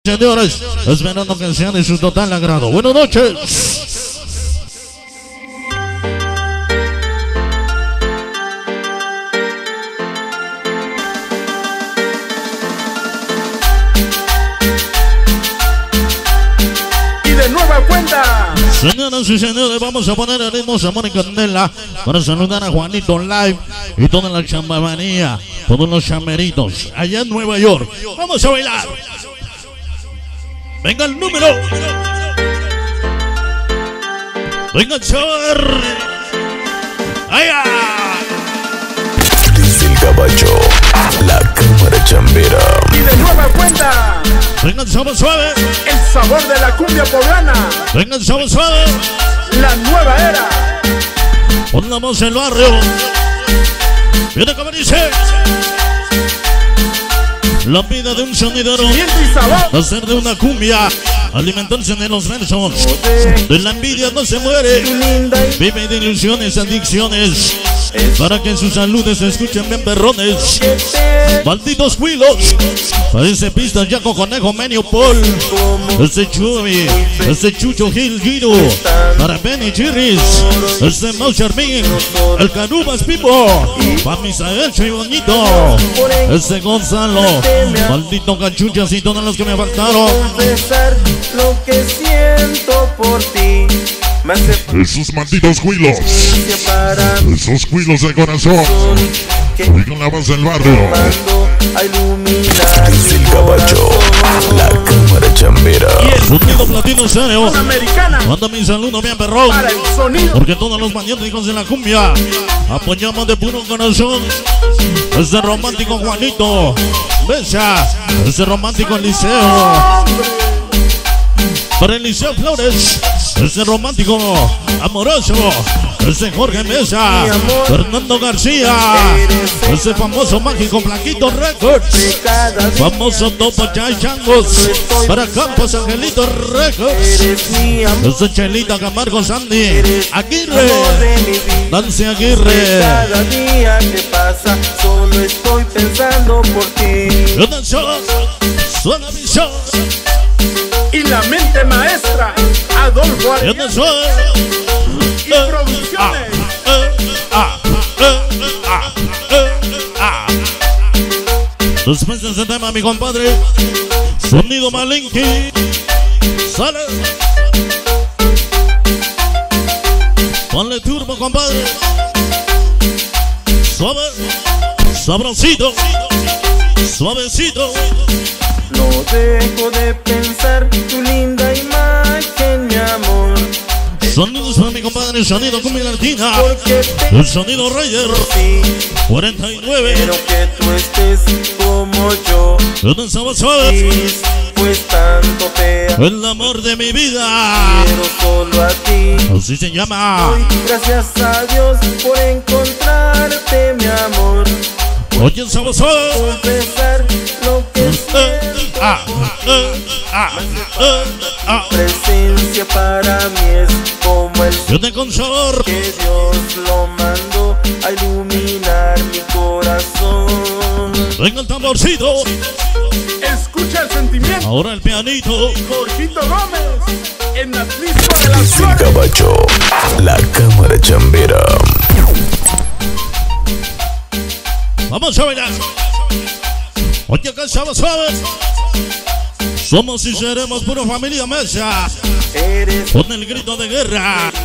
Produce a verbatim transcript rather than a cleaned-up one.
señores, esperando que sea de su total agrado. Buenas noches. Y de nueva cuenta. Señoras y señores, vamos a poner el ritmo Amor y Candela para saludar a Juanito Live y toda la chambamanía, todos los chameritos allá en Nueva York. Vamos a bailar. Venga el número. Venga el chaval. ¡Allá! Desde el Gabacho, la cámara chambera. Y de nueva cuenta. Venga el chaval suave. El sabor de la cumbia poblana. Venga el chaval suave. La nueva era. Pongamos el barrio. Viene como dice. La vida de un sonidero, Viento y sabor. hacer de una cumbia, alimentarse de los versos, de la envidia no se muere, vive de ilusiones, adicciones, para que sus saludes se escuchen bien perrones. Malditos cuilos, parece pistas Yaco Conejo Menio Paul, este Chubi, este Chucho Gil Giro, para Benny Chirris, este Mau Charmín, el Carubas Pipo, para Misael y Bonito, este Gonzalo, maldito Cachuchas y todos los que me faltaron. Confesar lo que siento por ti. Me hace Esos malditos cuilos, para esos cuilos de corazón, que y con la voz del barrio. mando a iluminar Desde el mi Gabacho, corazón. la cámara chambera. Sonido platino serio, Americana. manda mi saludo bien perrón, Para el sonido. porque todos los magnéticos de la cumbia apoyamos de puro corazón. Este romántico Juanito, besa, este romántico Eliseo, para Eliseo Flores, este romántico amoroso, este Jorge Mesa, Fernando García, ese famoso mágico Blanquito Records, famoso Topo Chay Changos, para Campos Angelito Records, Eres mi amor, este Chelita Camargo Sandy, amor Aguirre, de mi vida. Nancy Aguirre. Cada día que pasa, solo estoy pensando por ti. Suena show, suena mi show, Y la mente maestra. Adolfo Arias. suena show. Y producciones. Después de ese tema, mi compadre, sonido Malinki, sale. Ponle turbo, compadre. Suave, sabrosito, suavecito. No dejo de pensar tu linda imagen, mi amor. Sonidos para mi compadre, sonido cumbia latina, Porque te el sonido Rayer, sí, cuarenta y nueve. quiero que tú estés como yo. ¿Dónde estamos suaves? Pues tanto te amo, El amor de mi vida, quiero solo a ti. así se llama. Doy gracias a Dios por encontrarte, mi amor. Oye, estamos suaves. Confesar lo que siento. Ah, eh, ah, eh, ah. Presencia para mí es como el sol Yo te consor, que Dios lo mandó a iluminar mi corazón. venga el tamborcito, Escucha el sentimiento. ahora el pianito. Jorgito Gómez. En la lista de las Desde el flores. Gabacho, la cámara chambera. Vamos a bailar. Oye, que estamos suaves. Somos y seremos pura familia Mesa. Eres Con el grito de guerra.